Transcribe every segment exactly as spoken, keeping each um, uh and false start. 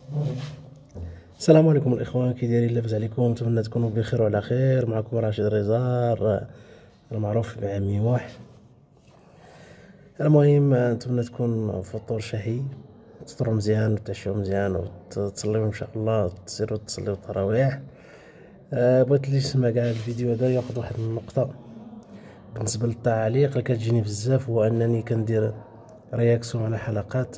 السلام عليكم الاخوان، كي دايرين؟ لاباس عليكم؟ نتمنى تكونوا بخير وعلى خير. معكم راشد رزار المعروف بعمي موح. المهم نتمنى تكون فطور شهي، تفطروا مزيان وتعشوا مزيان وتصليو ان شاء الله، تسيروا تصليو التراويح. أه بغيت اللي يسمع كاع الفيديو هذا ياخذ واحد النقطه بالنسبه للتعليق اللي كتجيني بزاف، هو انني كندير رياكسيون على حلقات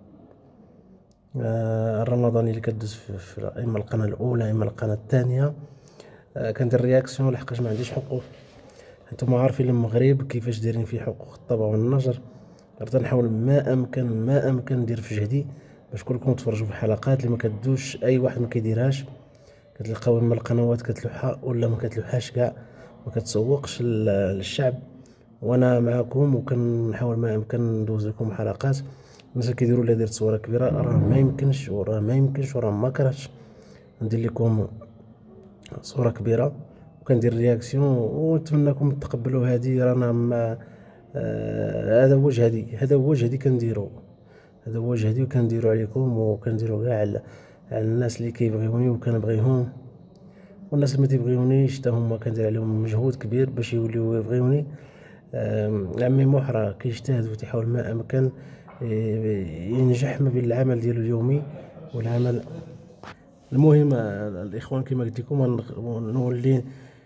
آه الرمضاني اللي كدوز في, في اما القناه الاولى اما القناه الثانيه. آه كندير رياكسيون لحقاش ما عنديش حقوق. انتم عارفين المغرب كيفاش دايرين فيه حقوق الطبع والنشر. غير تنحاول ما امكن ما امكن ندير في جهدي باش كلكم تفرجوا في حلقات اللي ما كدوش، اي واحد ما كيديرهاش. كتلقاو اما القنوات كتلوحها ولا ما كتلوحهاش كاع، ما كتسوقش للشعب. وانا معكم وكنحاول ما امكن ندوز لكم حلقات. الناس اللي كيديروا لي دير تصويره كبيره راه ما يمكنش، وراه ما يمكنش وراه ما كرهتش ندير لكم صوره كبيره وكندير رياكسيون، ونتمنىكم تقبلوا هذه. رانا ما آه هذا هو جهدي، هذا هو جهدي كنديرو، هذا هو جهدي وكنديرو عليكم وكنديرو كاع على الناس اللي كيبغيوني وكنبغيهم، والناس اللي ما تيبغيونيش حتى هما كندير عليهم مجهود كبير باش يوليو يبغيوني. عمي محرى كيجتهد وتيحاول ما امكن ينجح ما بين العمل ديالو اليومي والعمل. المهم الاخوان كما قلت لكم نولي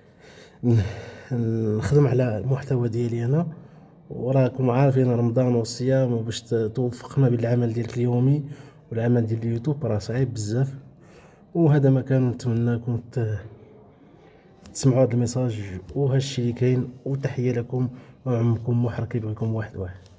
نخدم على المحتوى ديالي انا، وراكم عارفين رمضان والصيام، وباش توفق ما بين العمل ديالك اليومي والعمل ديال اليوتيوب راه صعيب بزاف. وهذا ما كان، نتمنىكم تسمعوا هذا الميساج وهالشي اللي كاين. وتحيه لكم وعمكم محرى كيبغيكم واحد واحد.